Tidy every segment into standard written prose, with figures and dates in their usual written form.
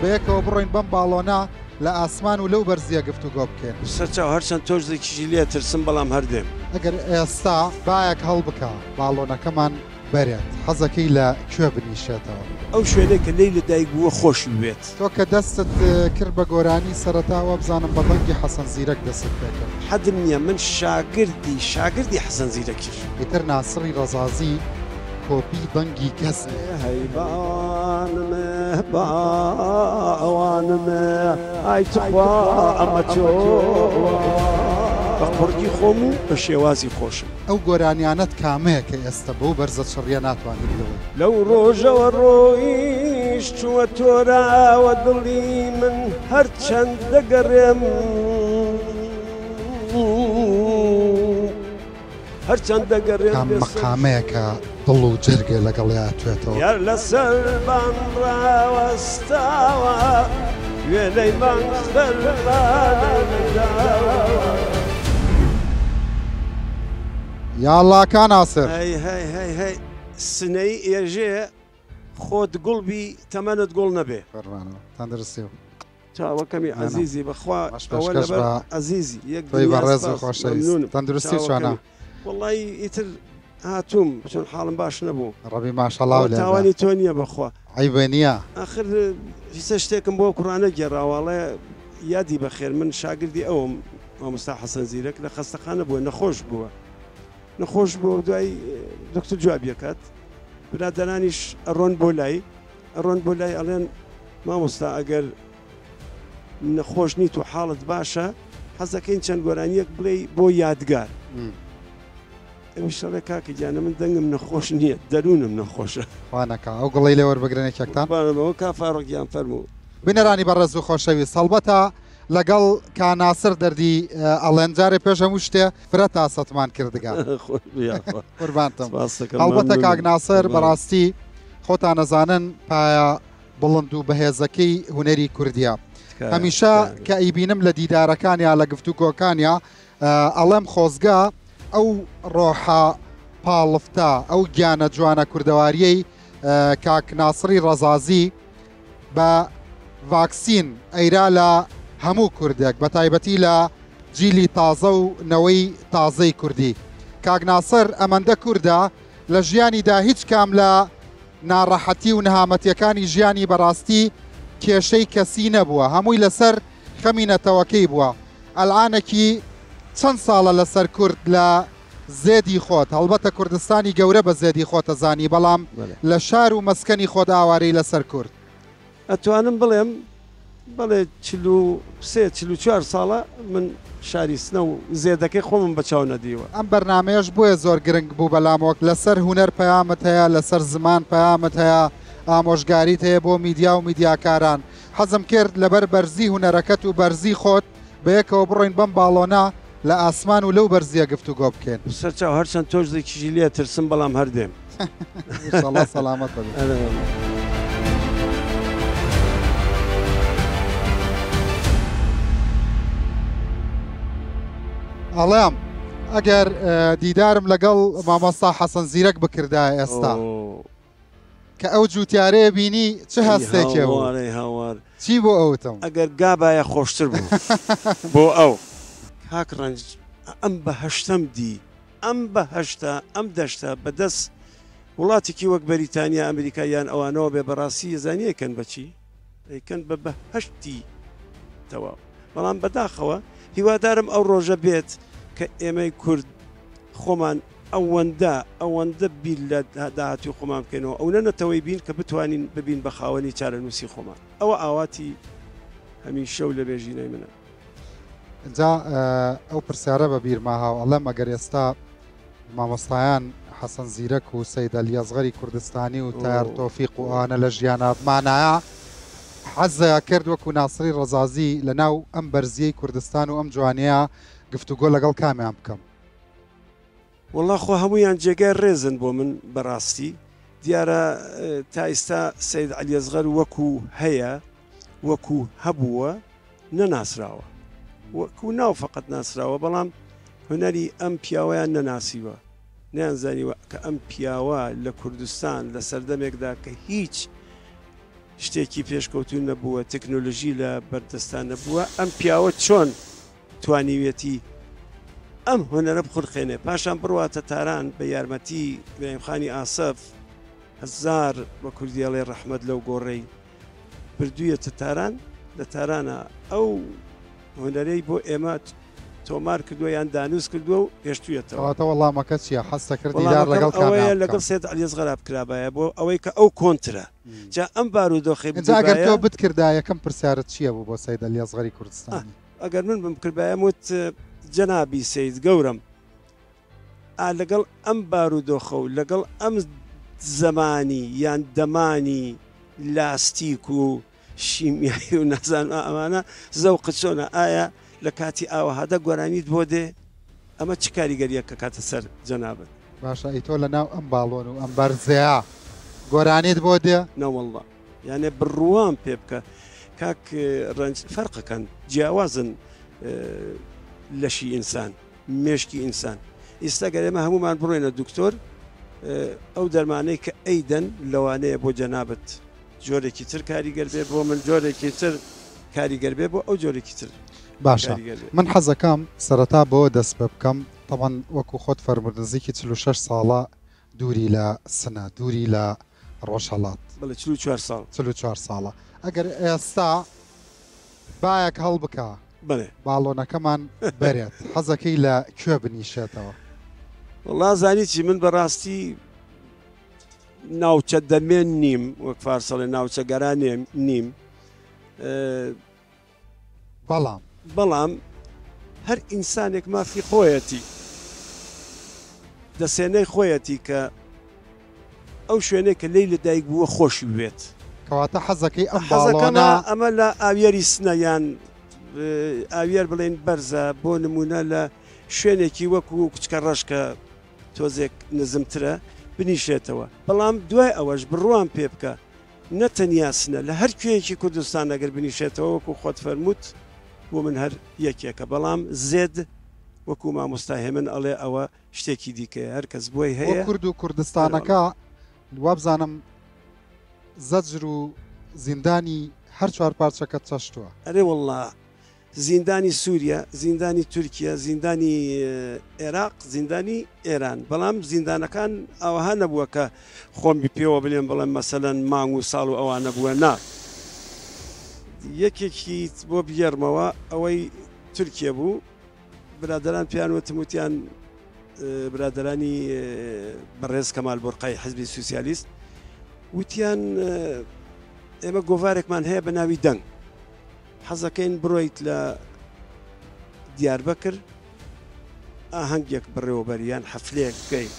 بەیەکەوە بڕۆین بەم باڵۆنە لە ئاسمان و لەو بەرزیە گفتوگۆ بکەین. سەرچاو هەرچەند تۆژێکیشی لێ ترسم بەڵام هەردێم. ئەگەر ئێستا بایەک هەڵبکە باڵۆنەکەمان بەرێت حەزەکەی لە کوێ بنیشێتەوە؟ ئەو شوێنەی کە لەی لە دایک بووە خۆش بێت. تۆ کە دەستت کرد بە گۆرانی سەرەتاوە بزانم بە بەنگی حەسەن زیرەک دەست پێکرد. حەدم نییە من شاگردی حەسەن زیرەکیش. ئیتر ناسڕی ڕەزازی کۆپی بەنگی کەس هەیبانمە باوانمە ئای توخوا ئەمە چۆ بە قورگی خۆم و بە شێوازی خۆشم. ئەو گۆرانیانەت کامەیە کە ئێستا بەو بەرزە چڕیە ناتوانێت بڵێ. لەو ڕۆژەوە ڕۆیش چووە تۆراوە دڵی من هەرچەند دەگەڕێم هەرچەند دەگەڕێم کام مەقامەیە کە دڵ و جرگێ لەگەڵیا توێتەوە. یار لەسەر بانڕاوەستاوە وێنەی یاڵاکان ئاسر هەی سنەی ئێژێ خۆت گوڵبی تەمەنت گوڵ نەبێ تەندروستی و چاوەکەمی عەزیزی بەخوا ئەوە لەبەر عەزیزی یەک بەڕێز و خۆشەویست تەندروستی چۆنە؟ وەڵی ئیتر هاتووم چۆن حاڵم باش نەبوو ڕەبی ماشەڵاو لێ تاوانی تۆ نییە بەخوا عیبێ نییە. ئاخر هیچ شتێکم بۆ قورئانە گێڕاوەڵێ یادی بەخێر من شاگردی ئەوم مامۆستا حەسەن زیرەک لە خەستەخانە بووە نەخۆش بووە دوای دکتۆر جوابیەکات برادەرانیش ئەڕۆن بۆ لای ئەڵێن مامۆستا ئەگەر نەخۆش نیت و حاڵت باشە حەزەکەین چەند گۆرانیەک بڵێ بۆ یادگار. ئەوشەڵێ کاکە گیانە من دەنگم نەخۆش نییە دەروونم نەخۆشە خوانەکە ئەو گڵی لێ وەربگرنێکێکتان بەەوە کا فاڕۆگیان فەرموو. بنەرانی بەڕێز و خۆشەویست سەڵبەتە لەگەڵ کاناسر دەردی ئەڵێنجارێ پێش هەموو شتێ فرە تاسەتمان کردگان قوربانتم. هەڵبەتە کاگناسر بەڕاستی خۆتان نەزانن پایە بڵند و بەهێزەکەی هونەری کوردیە. هەمیشە کە ئەیبینم لە دیدارەکانیا لە گفتوگۆکانیا ئەڵێم خۆزگا ئەو ڕۆحە پاڵفتە ئەو گیانە جوانە کوردەواریەی کاکناسری ڕەزازی بە ڤاکسین ئەیرا لە هەموو کوردێک بە تایبەتی لە جیلی تازە و نەوەی تازەی کوردی. کاگناسر ئەمەندە کووردە لە ژیانیدا هیچ کام لە ناڕەحەتی و نەهامەتیەکانی ژیانی بەڕاستی کێشەی کەسی نەبووە هەمووی لەسەر خەمینەتەوەکەی بووە. ئەلعانێکی چەند ساڵە لەسەر کورد لە زێدی خۆت هەڵبەتە کوردستانی گەورە بە زێدی خۆتە زانی بەڵام لە شار و مەسکەنی خۆت ئاوارەی لەسەر کورد. ئەتوانم بڵێم بەڵێ 43-44 ساڵە من شاری سنە و زێدەکەی خۆمم بەچاو نەدیوە. ئەم بەرنمەیەش بۆیە زۆر گرنگ بوو بەلامۆک لەسەر هونەر پەیامت هەیە لەسەر زمان پەیامت هەیە ئامۆژگاریت هەیە بۆ میدیا و میدیاکاران. حەزم کرد لەبەر بەرزی هونەرەکەت و بەرزی خۆت بەیەکەوە بڕۆین بەم باڵۆنە لە ئاسمان و لەو بەرزیە گفتوگۆ بکەین. سەرچاو هەرچەند تۆژێکیشی لێ ترسم بەڵام هەردێم. سەلامەت بێ. ئەڵێم ئەگەر دیدارم لەگەڵ مامۆستا حەسەن زیرەک بکردایە ئێستا کە ئەو جووتیارەیە بینی چه هەستێکێ هاوار چی بۆ ئەوتم ئەگەر گابایە خۆشتر بوو بۆ ئەو کاک ڕەنج ئەم بەهەشتەم دی ئەم بەهەشتە ئەم دەشتە بەدەست وڵاتێکی وەک بەریتانیا ئەمریکایان ئەوانەوە بێ بەڕاستی زانیەکەن بەچی ئەیکەن بە بەهەشتی تەواو. بەڵام بەداخەوە هیوادارم ئەو ڕۆژە بێت کە ئێمەی کورد خۆمان ئەوەندە بیر لە داهاتی خۆمان بکەینەوە ئەو نەنەتەوەی بین کە بتوانین ببین بە خاوەنی چارەنووسی خۆمان. ئەوە ئاواتی هەمیشە و لە بێژینەی منە. جا ئەو پرسیارە بە بیرماهاو ئەڵێم ئەگەر ئێستا مامۆستایان حەسەن زیرەک و سەید ئەلیەزغەری کوردستانی و تایار تۆفیق و ئانە لە ژیاناتمانایە حەزە کرد وەکو ناسری ڕەزازی لە ناو ئەم بەرزیەی کوردستان و ئەم جوانەیە گفتوگۆ لەگەڵ کامیان بکەم؟ وەڵا خۆ هەمویان جێگای ڕێزن بۆ من بەڕاستی دیارە تا ئێستا سەید ئەلیەزغەر وەکو هەیە وەکو هەبووە نەناسراوە وەکو ناو فقط ناسراوە بەڵام هونەری ئەم پیاوەیان نەناسیوە نەیانزانیوە کە ئەم پیاوە لە کوردستان لە سەردەمێکدا کە هیچ شتێکی پێشکەوتون نەبووە تەکنۆلۆژی لە بەردەستان نەبووە ئەم پیاوە چۆن توانیوێتی ئەم هۆنەرە بخورخێنێ پاشان بڕواتە تاران بە یارمەتی برایمخانی ئاسەف هەزار بە کوردیاڵێ ڕەحمەت لەو گۆڕەی بردوویەتە تاران لە تارانە ئەو هۆنەرەی بۆ ئێمە تۆمار کردووە یان دانووس کردووە و هێشتوویەتەوە وەڵامەکە چیە حەستە کردی لەگەڵ لەگەڵ سێت علیزغەرا بکرابایە بۆ ئەوەی کە ئەو کۆنترە جا ئەم بارودۆخی ئەگەر تۆ بتکردا یەکەم پرسیارت چییە بوو بۆ سەید علیزغەری کوردستانی ئەگەر من بمکردبایە وت جەنابی سەید گەورم لەگەڵ ئەم بارودۆخە و لەگەڵ ئەم زەمانی یان دەمانی لاستیک و شیمیایی و نەزان ئەمانە زەوقت چۆنە ئایا لە کاتی ئاوەهادا گۆرانیت بۆ دێ ئەمە چ کاریگەریە کە کاتە سەر جەنابەت باشە ئەی تۆ لە ناو ئەم باڵۆن و ئەم بەرزەیە گۆرانیت بۆ دێ نەوەڵڵا یانێ بڕوان پێ بکە کاک ڕەنج فەرقەکەن جیاوازن لەشی ئینسان مێشکی ئینسان ئێستا گەر ئێمە هەمومان بڕۆینە دکتۆر ئەو دەرمانەی کە ئەیدەن لەوانەیە بۆ جەنابەت جۆرێکی تر کاریگەر بێ بۆ من جۆرێکی تر کاریگەر بێ بۆ ئەو جۆرێکی تر باشە من حەزەکەم سەرەتا بۆ دەست پێ بکەم تەمان وەکو خۆت فەرموود نزیکی 46 ساڵە دووری لە سنە دووری لە ڕۆژهەڵات 44 ساڵە ئەگەر ئێستا باەک هەڵ بکە باڵۆنەکەمان بەرێت حەزەکەی لە کوێ بنیشێتەوە وڵا زانیی من بەڕاستی ناوچە دەمێن نیم وەک فارسەڵێ ناوچە گەران نیم بەڵام هەر ئینسانێک مافی خۆیەتی دەسێنەی خۆیەتی کە ئەو شوێنێک کە لی لە دایک بووە خۆشی بێت کەواتە حەزەکەی ئەم باڵۆنە ئەمە لە ئاویێری سنەیان ئاویێر بڵێن بەرزە بۆ نمونە لە شوێنێکی وەکو کچکە ڕەشکە تۆزێک نزمترە بنیشێتەوە بەڵام دوای ئەوەش بڕوان پێ بکە نەتەنیا سنە لە هەر کوێیەکی کوردستان ئەگەر بنیشێتەوە وەکو خۆت فەرمووت بۆ من هەر یەکێکە بەڵام زێد وەکو مامۆستا هێمن ئەڵێ ئەوە شتێکی دیکەیە هەر کەس بۆی هەیە کورد و کوردستانەکە وابزانم زەجر و زیندانی هەر چوار پارچەکە چەشتووە ئەرێ وەڵڵا زیندانی سووریا زیندانی تورکیا زیندانی عێراق زیندانی ئێران بەڵام زیندانەکان ئەوها نەبووە کە خۆمی پێوە بڵێن بڵێن مەسەلەن مانگ و ساڵ و ئەوان نەبووە نا یەکێکی بۆ بگەرمەوە ئەوەی تورکیا بوو برادران پیان وتموتیان برادرانی بەڕێز کەمال بۆرقای حزبی سوسیالیست وتیان ئێمە گۆڤارێکمان هەیە بە ناوی دەنگ حەزەکەین بڕۆیت لە دیاربەکر ئاهەنگێک بڕێوەبەریان حەفلەیەک بکەین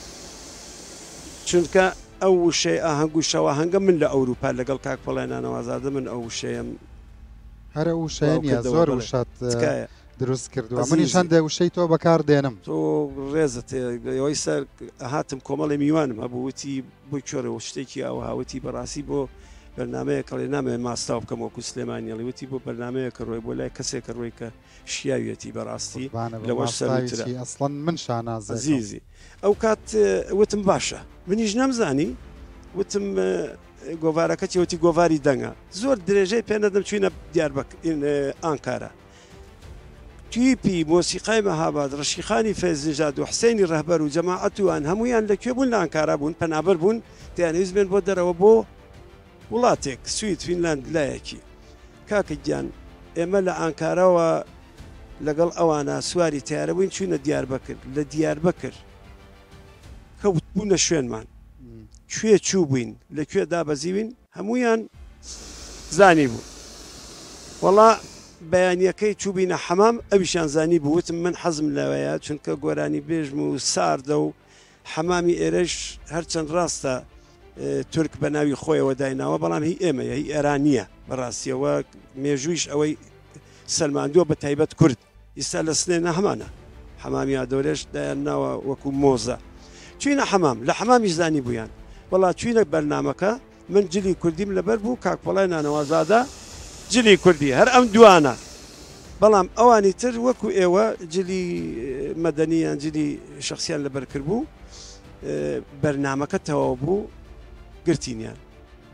چونکە ئەو وشەی ئاهەنگ و شەواهەنگە من لە ئەوروپا لەگەڵ کاک پەڵێنان ئەوازادە من ئەو وشەیەم هەرە وشەیە زۆر وشات دروست کردووە منیشان دە وشەی تۆ بەکار دێنم تۆ ڕێزت ئەوەی سەر هاتم کۆمەڵی میوانم هەبووتی بۆی کۆرەوە شتێکی ئەوە هاوتی بەڕاستی بۆ بەرنمەیە کەڵێ نامێ ماستاو بکەم وەکو سلێمانیەڵی وتی بۆ بەرنمەیە کە ڕۆی بۆ لای کەسێکە ڕۆی کە شیاویەتی بەڕاستی لەوەش سەرترە ئەسڵەن من شانازە زیزی ئەو کات وتم باشە منیش نەمزانی وتم گۆڤارەکەی وتی گۆڤاری دەنگە زۆر درێژەی پێ نەدەم چوینە ئانکارە تویپی مۆسیقای مەهاباد ڕەشیخانی فەیزنژاد و حسێنی ڕەهبەر و جەماعەتوان هەمویان لەکوێ بوون لە ئانکارا بوون پەنابەر بوون دەیانویست بێن بۆ دەرەوە بۆ وڵاتێک سوید فینلاند لایەکی کاکە گیان ئێمە لە ئانکارەوە لەگەڵ ئەوانە سواری تیارە بووین چوونە دیاربەکر لە دیاربەکر کەوت بوونە شوێنمان کوێ چوو بووین لەکوێ دابەزیوین هەمویان زانی بوو وەڵا بەیانیەکەی چوبینە حەمام ئەویشان زانی بووتم من حەزم لەوەیە چونکە گۆرانی بێژم و ساردە و حەمامی ئێرەش هەرچەند ڕاستە تورک بە ناوی خۆیەوە دایناوە بەڵام هی ئێمە هی ئێرانیە بەڕاستیەوە مێژوویش ئەوەی سەلماندووە بە تایبەت کورد ئیستا لە سنێنە هەمانە حەمامی ئادۆرێش دایان ناوە وەکو مۆزە چوینە حەمام لە حەمامیش زانی بوویان وەڵا چوینە بەرنامەکە من جلی کوردیم لەبەر بوو کاکپەڵای نانەوازادە جلی کوردی هەر ئەم دوانە بەڵام ئەوانی تر وەکو ئێوە جلی مەدەنییان جلی شخصیان لەبەر کرد بوو بەرنامەکە تەواو بوو گرتینیان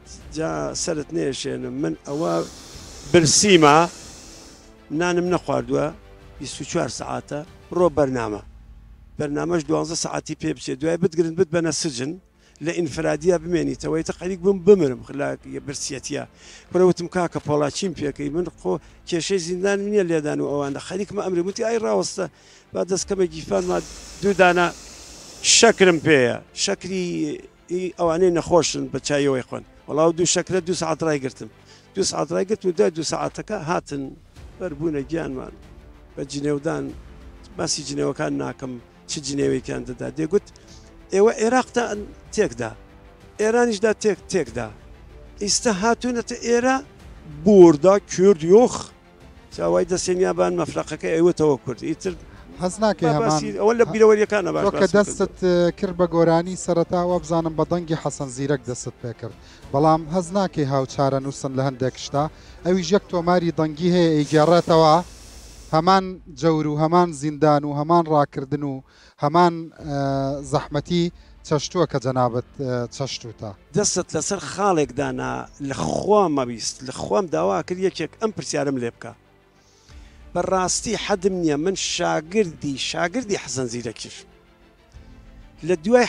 جا سرت نێشێنم من ئەوە برسیمە نانم نەخواردووە 24 ساعتە ڕۆ بەرنامەش 12 ساعتی پێ بچێت دوای بتگرن بت بەنە سجن لە ئینفرادیە بمێنیتەوەی تەقەریک بم بمرم خلاکە برسیەتە پرەوتم کاکە پۆڵاچیم پێکەی من خۆ کێشەی زیندان نییە لێدان و ئەوانە خەریکمە ئەمری وتی ئای ڕاوەستە با دەستکەمە گیفانما دوودانە شەکرم پێەیە شەکری ئەوانەی نەخۆشن بە چایەوەی خۆن وەڵاو دوو شەکرە 2 ساعت ڕای گرتم 2 ساعت ڕای گرت و دوای 2 ساعتەکە هاتن بەربوونە گیانمان بە جنێودان باسی جنێوەکان ناکەم چ جنێوەیەکیان دەدا دێگوت ئێوە عێراقتا تێکدا ئێرانیشدا تێکدا ئیستا هاتوونەتە ئێرە بوردا کورد یۆخ چاوای دەسێنیابان مەفرەقەکە ئێوەتەوە کورد ئیتر حەز ناکەی هەمان ئەوە لە بیرەوەریەکانە باش کە دەستت کرد بە گۆرانی سەرەتاوە بزانم بە دەنگی حەسەن زیرەک دەست پێ کرد بەڵام هەز ناکەی هاوچارە نووسن لە هەندێک شتا ئەویش یەک تۆماری دەنگی هەیە ئەیگەڕێتەوە هەمان جەور و هەمان زیندان و هەمان ڕاکردن و هەمان زەحمەتی چەشتووە کە جەنابەت چەشتوتە دەستت لەسەر خاڵێکدانا لە خۆم مەویست لە خۆم داوا کرد یەکێک ئەم پرسیارم لێ بکە بەڕاستی حەدم نییە من شاگردی حەسەن زیرەکیش لە دوای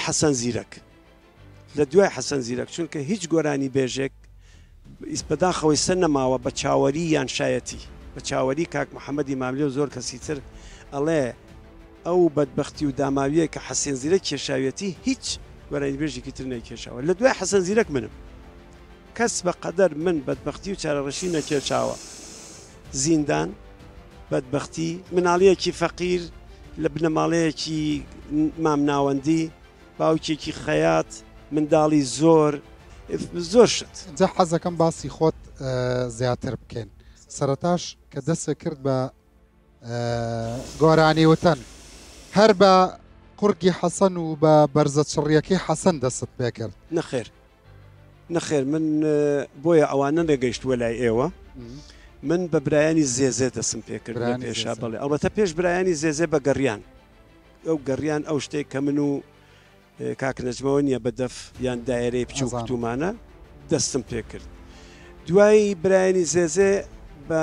حەسەن زیرەک چونکە هیچ گۆرانی بێژێک بەداخەوەی سەر نەماوە بە چاوەری یان شایەتی بە چاوەری کاک محەممەدی ماملێ و زۆر کەسی تر ئەڵێ ئەو بەدبەختی و داماویە کە حەسەن زیرەک کێشاوێتی هیچ گۆرانی بێژێکی تر نەکێشاوە لە دوای حەسەن زیرەک منم کەس بەقەدەر من بەدبەختی و چارەڕەشی نەکێشاوە زیندان بەدبەختی مناڵەیەکی فەقیر لە بنەماڵەیەکی مامناوەندی باوکێکی خەیات منداڵی زۆر شت جا حەزەکەم باسی خۆت زیاتر بکەین سەرەتاش کە دەستە کرد بە گۆرانی وتەن هەر بە قورگی حەسەن و بە بەرزە چڕیەکەی حەسەن دەست پێ کرد نەخێر من بۆیە ئەوانە نەگەیشتووە لای ئێوە من بە برایانی زێزێ دەسم پێ کرد لە پێشا بڵێ ئەڵبەتە پێش برایانی زێزێ بە گەڕیان ئەو شتێک کە من و کاکنەجمەوە نییە بە دەف یان دایرەی بچوو کتومانە دەستم پێ کرد دوای برایانی زێزێ بە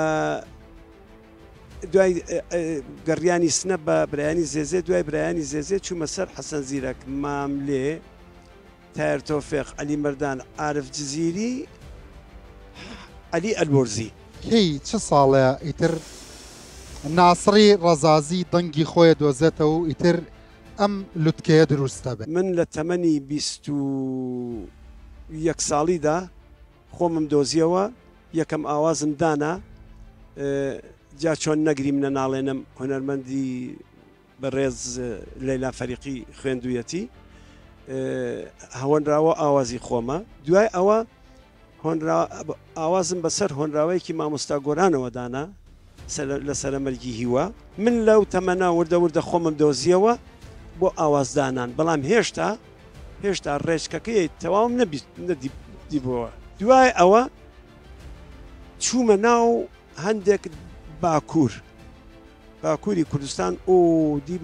دوای گەڕیانی سنە بە برایانی زێزێ دوای برایانی زێزێ چوومە سەر حەسەن زیرەک ماملێ تایر تۆفێق عەلی مەردان عارف جزیری عەلی ئەلبۆرزی هی چ ساڵەیە ئیتر ناسڕی ڕەزازی دەنگی خۆی دۆزێتەوە و ئیتر ئەم لوتکەیە دروستە بێت من لە تەمەنی 21 ساڵیدا خۆمم دۆزیەوە یەکەم ئاوازم دانا جا چۆن نەگری منە ناڵێنم هونەرمەندی بەڕێز لەیلا فەریقی خوێندوویەتی هەوەنراوە ئاوازی خۆمە دوای ئەوە ئاوازم بەسەر هۆنراوەیەکی مامۆستا گۆرانەوە دانا لە سەرەمەرگی هیوە من لەو تەمەنا وردە خۆمم دۆزیەوە بۆ ئاوازدانان بەڵام هێشتا ڕێچکەکەی تەواوم نەدیبەوە دوای ئەوە چوومە ناو هەندێک باکووری کوردستان دیم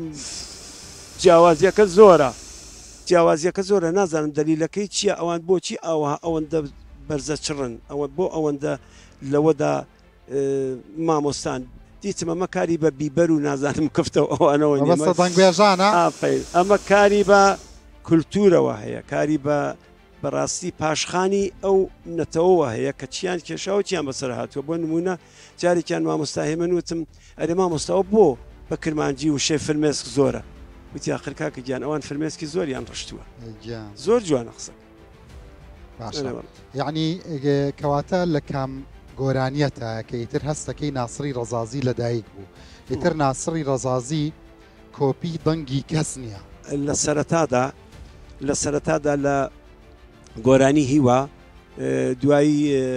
جیاوازیەکە زۆرە نازانم دەلیلەکەی چییە ئەوان بۆچی ئەوەندە بەرزە چڕن ئەوە بۆ ئەوەندە لەوەدا مامۆستان دیتم ئەمە کاری بە بیبەر و نازانم کفتەوە ئەوانەوە بێژانە ئەمە کاری بە کولتورەوە هەیە کاری بەڕاستی پاشخانی ئەو نەتەوە هەیە کە چیان کێشاوە چیان بەسەر هاتووە بۆ نمونە جارێکیان مامۆستا هێمن وتم ئەرێ مامۆستاوە بۆ بە کرمانجی و شێ فرمێسک زۆرە وتی ئاخر کاکە گیان ئەوان فرمێسکی زۆریان ڕشتووە زۆر جوانە قسە یعنی کەواتە لە کام گۆرانیەتە کە ئیتر هەستەکەی ناسری ڕەزازی لەدایک بوو ئیتر ناسری ڕەزازی کۆپی دەنگی کەس نییە لە سەرەتادا لە گۆرانی هیوە دوایی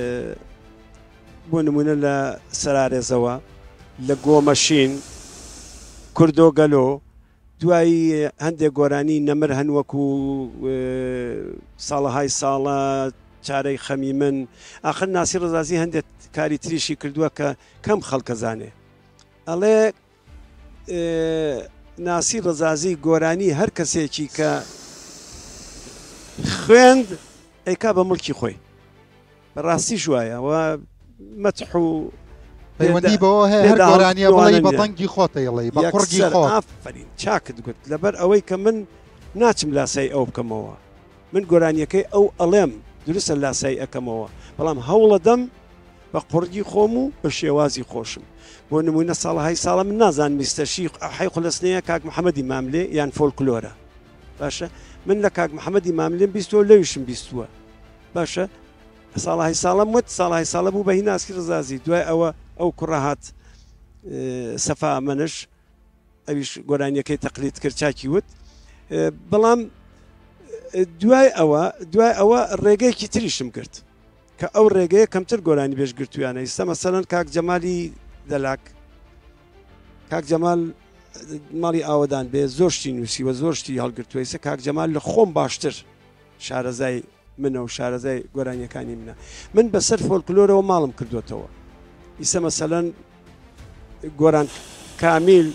بۆ نمونە لە سەرارێزەوە لە گۆمەشین کوردۆگەلۆ دوایی هەندێک گۆرانی نەمر هەنوەکو ساڵەهای ساڵە چارەی خەمی من ئاخر ناسی ڕەزازی هەندێک کاری تریشی کردووە کە کەم خەڵکەزانێ ئەڵێ ناسی ڕەزازی گۆرانی هەر کەسێکی کە خوێند ئەیکا بە مڵکی خۆی بەڕاستی شوایە و مەتح و پەیوەندی بەوە هەیە هەر گۆرانیە بڵێ بە تەنگی خۆتەیڵێ بە قوڕگی خۆت. ئافرین چاکت گوت لەبەر ئەوەی کە من ناچم لاسای ئەو بکەمەوە، من گۆرانیەکەی ئەو ئەڵێم درستە لاسای ئەەکەمەوە، بەڵام هەوڵە دەم بە قوڕگی خۆم و بە شێوازی خۆشم. بۆ نمونە ساڵهای ساڵە من نازان میستەشی حی خولەسنەیە کاک محەممەدی ماملێ یان فۆلکلۆرە باشە، من لە کاک محەممەدی ماملێن بیستەوە لەویشم بیستووە باشە. ساڵهای ساڵم وت ساڵهای ساڵە بوو بە هی ناسکی ڕزازی دوای ئەوە ئەو کوڕەهات سەفا ئەمەنش ئەویش گۆرانیەکەی تەقلید کرد چاکی وت. بەڵام دوای ئەوە ڕێگەیەکی تریشم کرد کە ئەو ڕێگەیە کەمتر گۆرانی بێژگرتویانە. ئێستا مەسەلەن کاک جەمالی دەلاک، کاک جەمال ماڵی ئاوەدان بێ زۆرشتی نووسی و زۆرشتی هەڵگرتووەیسە کاک جەمال لە خۆم باشتر شارەزای منە و شارەزای گۆرانیەکانی منە. من بەسەر فۆلکلۆرەوە ماڵم کردوێتەوە. ئیسە مەسەلەن گۆران کامیل،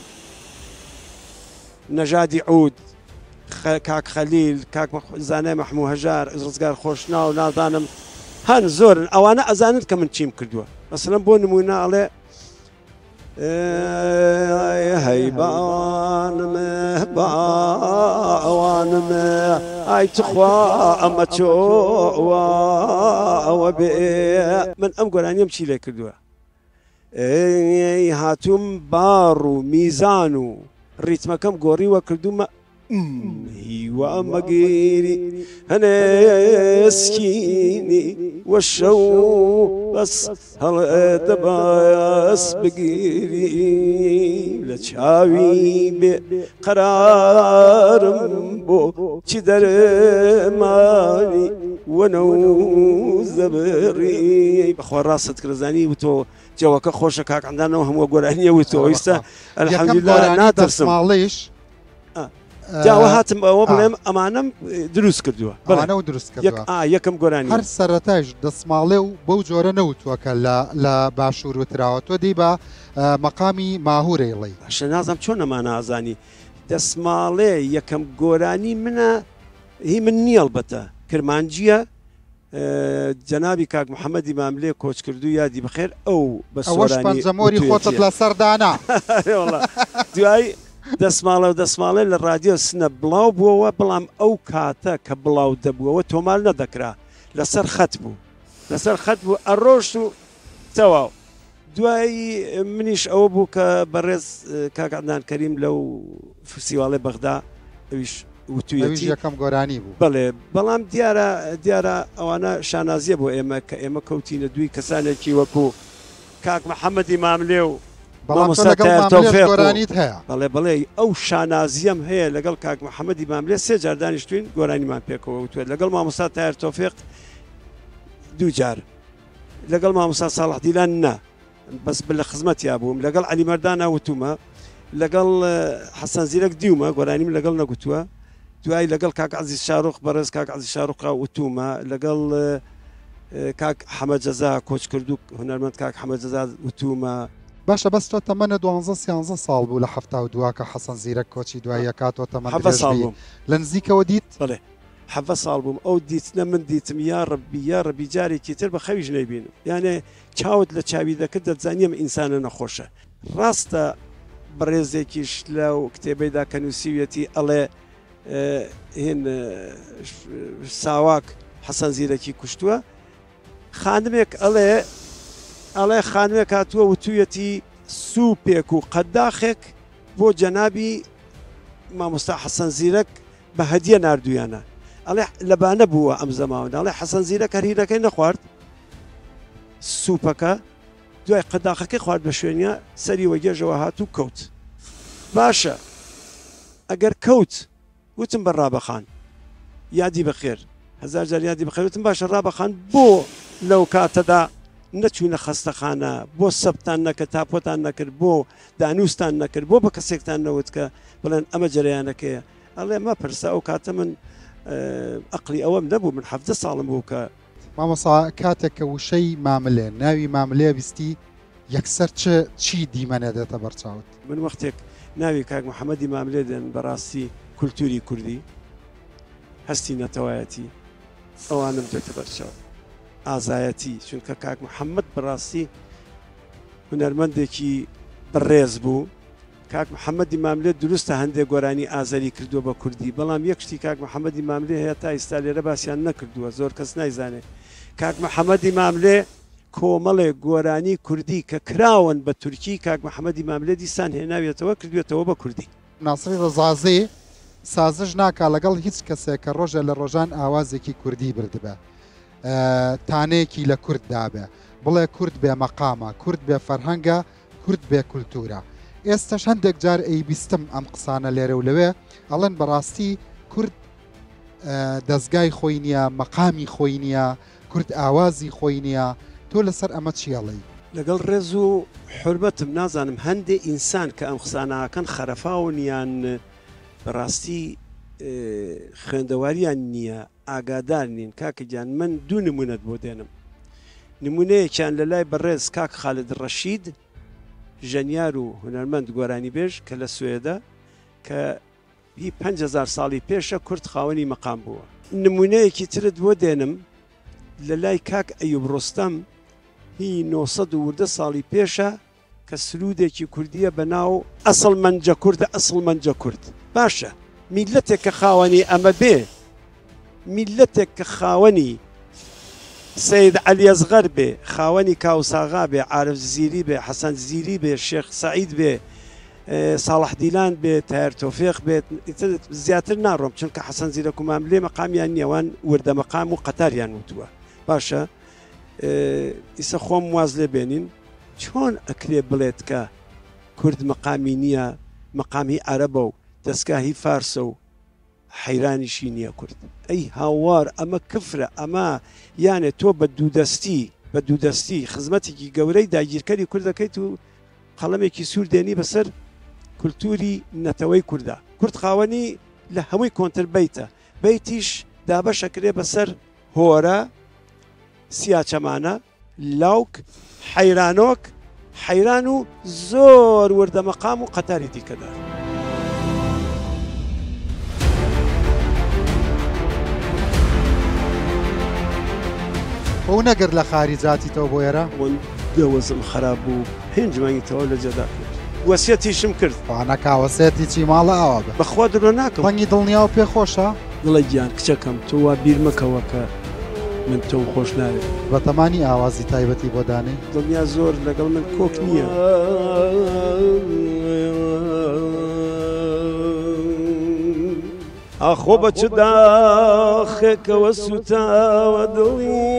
نەژادی عود، کاک خەلیل، کاک زانای مەحموو هەژار، ڕزگار خۆشنا و نازانم هەن زۆرن ئەوانە ئەزانن کە من چیم کردووە. مەسەلەن بۆ نمونە ئەڵێ هەیبانم باوانم ئای تخوا ئەمە چۆوە بێ. من ئەم گۆرانیم چی لێ کردووە؟ هاتووم باڕ و میزان و ڕیتمەکەم گۆڕیوە کردومە هیوا مەگیری هەنێسکینی وەشە و بەس هەڵێتە باس بگیری لە چاوی بێ قەرارم بۆ چی دەرمانی وەنە و زەبڕی. بەخوا ڕاستت کرزانی و تۆ جەوەکە خۆشە کاکەندانەوە هەموو گۆرانیە وتەوە ئێستا ئەلحەمدولیلا ناترسم. جاوە هاتم ئەوە بڵێم ئەمانم دروست کردووە بەڵانەوە دروست کردووە یەکەم گۆرانی هەر سەرەتایش دەسماڵێ و بەو جۆرە نەوتووەکە لە باشوور وتراوە تۆ دەی بە مەقامی ماهورەیڵی شە نازم چۆن ئەمانە ئازانی دەسماڵێ یەکەم گۆرانی منە هی من نییە ئەڵبەتە کرمانجیە جەنابی کاک محەممەدی ماملێ کۆچ کردو یادی بخێر ئەو بە پەنجەمۆری خۆتت لە سەردانا دوای دەسماڵێ لە رادیۆ سنە بڵاو بووەوە بەڵام ئەو کاتە کە بڵاو دەبووەوە تۆمال نەدەکرا لەسەر خەت بوو ئەڕۆشت و تەواو. دوایی منیش ئەوە بوو کە بەڕێز کاک عەدنان کەریم لەو فستیواڵی بەغدا ئەویش وتویەتی یەکەم گۆرانی بوو بڵێ. بەڵام دیارە ئەوانە شانازیە بۆ ئێمە کە ئێمە کەوتینە دوی کەسانێکی وەکو کاک محەممەدی ماملێ و گۆرانیت هەیە بەڵێ ئەو شانازیم هەیە لەگەڵ کاک محەممەدی ماملێ سێ جار دانیشتوین گۆرانیمان پێکەوە وتوێت لەگەڵ مامۆستا تایر تۆفیق دوو جار لەگەڵ مامۆستا ساڵح دیلان نا بەس لە خزمەتیا بووم لەگەڵ عەلی مەردان وتومە لەگەڵ حەسەن زیرەک دیومە گۆرانیم لەگەڵ نەگوتووە. دوای لەگەڵ کاک عەزیز شاڕۆخ بەڕێز کاک عەزیز شاڕۆخ وتومە لەگەڵ کاک حەمەد جەزا کۆچ کردو هونەرمەند کاک حەمەد جەزا وتومە. باشە بەس تۆ تەمەنە 12 ساڵ بوو لە 72 کە حەسەن زیرەک کۆچی دوای یەکاتۆ تەمەن لە نزیکەوە دیت بڵێ 7 ساڵ بووم ئەو دیتنە من دیتم یا ڕەبی جارێکی تر بە خەویش نەیبینم یانێ چاوت لە چاوی دەکرد دەزانیم ئینسانە نەخۆشە. ڕاستە بەڕێزێکیش لەو کتێبەیدا کە نووسیویەتی ئەڵێ هێن ساواک حەسەن زیرەکی کوشتووە خانمێک ئەڵێ خانمێک هاتووە وتوویەتی سوپێک و قەداخێک بۆ جەنابی مامۆستا حەسەن زیرەک بە هەدیە ناردویانە ئەڵێ لەبانە بووە ئەم زەماوەدا ئەڵێ حەسەن زیرەک هەرهینەکەی نەخوارد سوپەکە دوای قەداخەکەی خوارد بە شوێنە سەری وەگێژەوە هاتوو کەوت. باشە ئەگەر کەوت وتم بە ڕابەخان یادی بەخێر هەزار جار یادی بەخێرتم باشە ڕابەخان بۆ لەو کاتەدا نەچوونە خەستەخانە بۆ سەبتان نەکرد تاپۆتان نەکرد بۆ دانوستان نەکرد بۆ بە کەسێکتان نەوت کە بڵێن ئەمە جەریانەکەیە ئەڵێ مە پرسە ئەو کاتە من ئەقلی ئەوەم نەبوو من 17 ساڵم بوو کە مامۆسا کاتێک کە وشەی ماملێ ناوی ماملێ بیستی یەکسەر چی دیمەنێ دێتە بەرچاوت؟ من وەختێک ناوی کاک محەممەدی ماملێ دێن بەڕاستی کولتوری کوردی هەستی نەتەوایەتی ئەوانم دێتە بەرچاو ئازایەتی چونکە کاک محەممەد بەڕاستی هونەرمەندێکی بەڕێز بوو. کاک محەممەدی ماملێ دروستە هەندێک گۆرانی ئازاری کردووە بە کوردی، بەڵام یەک شتی کاک محەممەدی ماملێ هەیە تا ئێستا لێرە باسییان نەکردووە، زۆر کەس نایزانێت. کاک محەممەدی ماملێ کۆمەڵێک گۆرانی کوردی کە کراون بە تورکی کاک محەممەدی ماملێ دیسان هێناوێتەوە کردوێتەوە بە کوردی. ناسری ڕزازی سازش ناکا لەگەڵ هیچ کەسێک کە ڕۆژە لە ڕۆژان ئاوازێکی کوردی بردبە، تانەیەکی لە کورد دابێ، بڵێ کورد بێ مەقامە، کورد بێ فەرهەنگە، کورد بێ کولتورە. ئێستاش هەندێک جار ئەیبیستم ئەم قسانە لێرە و لەوێ ئەڵێن بەڕاستی کورد دەستگای خۆی نییە، مەقامی خۆی نییە، کورد ئاوازی خۆی نییە. تۆ لەسەر ئەمە چیاڵی؟ لەگەڵ ڕێز و حرمەتم نازانم هەندێ ئینسان کە ئەم قساناکەن خەرەفاون یان بەڕاستی خوێندەواریان نییە، ئاگادار نین. کاکەگیان من دوو نمونەت بۆ دێنم. نمونەیەکیان لە لای بەڕێز کاک خالد ڕەشید، ژەنیار و هونەرمەند گۆرانی بێژ کە لە سوێدە، کە هی 5,000 ساڵی پێشە کورد خاوەنی مەقام بووە. نمونەیەکی ترت بۆ دێنم لە لای کاک ئەیوب ڕۆستەم، هی 900 ساڵی پێشە کە سرودێکی کوردیە بە ناو ئەسڵ منجە کوردە ئەسڵ منجە کورد. باشە میلەتێک کە خاوەنی ئەمە بێ، میلەتێک کە خاوەنی سید عەلی ئەزغەر بێ، خاوەنی کاوساغا بێ، عارف زیری بێ، حەسەن زیری بێ، شێخ سەعید بێ، ساڵح دیلان بێ، تایر تۆفیق بێت، زیاتر ناڕۆم چونکە حەسەن زیرە و ماملێ مەقامیان نیەوان وردە مەقام و قەتاریان وتووە. باشە ئیسە خۆم واز لێ بێنین چۆن ئەکرێ بڵێت کە کورد مەقامی نییە، مەقامی عەرەبە و دەستگاهی فارسە و حەیرانیشی نییە کورد. ئەی هاوار ئەمە کفرە، ئەمە یانێ تۆ بە دوودەستی خزمەتێکی گەورەی داگیرکەری کوردەکەیت و قەڵەمێکی سوور دێنی بەسەر کولتوری نەتەوەی کووردا. کورد خاوەنی لە هەمووی کۆنتر بیتە، بیتیش دابەشەکرێ بەسەر هۆرە، سیاچەمانە، لاوک، حەیرانۆک، حەیران و زۆر وردە مەقام و قەتاری دیکەدا. ئەو نەگەر لە خاریجاتیتەوە بۆ ئێرە دەوەزم خراپ بوو، هێنجمانیتەوە لە جەدا کرد، وەسیەتیشم کرد. نەکاوەسێتی چی ماڵە ئەوە بە بەخوا درۆ ناکەم. ڕەنگی دڵنیا و پێخۆشە؟ دڵی گیان کچەکەم تۆ وا بیر مەکەوە کە من تۆ خۆش ناوێت. بە تەمانی ئاوازی تایبەتی بۆ دانێ دڵنیا زۆر لەگەڵ من کۆک نییە. ئاخۆ بە چ داخێکەوە سوتاوە دڵی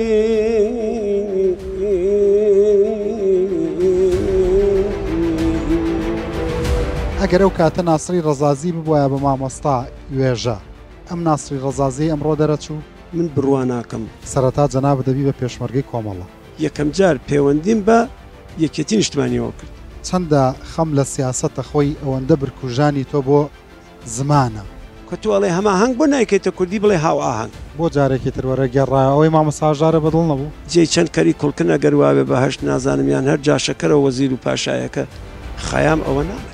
ئەگەر ئەو کاتە ناسری ڕەزازی ببووە بە مامۆستا وێژە، ئەم ناسری ڕەزازی ئەمڕۆ دەرەچوو؟ من بڕوا ناکەم. سەرەتا جەناب دەبی بە پێشمەرگەی کۆمەڵە. یەکەم جار پەیوەندیم بە یەکێتی نیشتمانیەوە کرد. چەندە خەم لە سیاسەتە خۆی ئەوەندە برکوژانی تۆ بۆ زمانە کە تو ئەڵێ هەماهەنگ بۆ نایکەیتە کوردی بڵێ هاو ئاهەنگ. بۆ جارێکی تروەرە گەڕایە ئەوەی مامەساژارە بەدڵ نەبوو جێی چەند کەری کوڵکن ئەگەر وابێ بەهەشت نازانم یان هەر جاشەکەرە وەزیر و پاشایەکە خەیام ئەوە نامێت.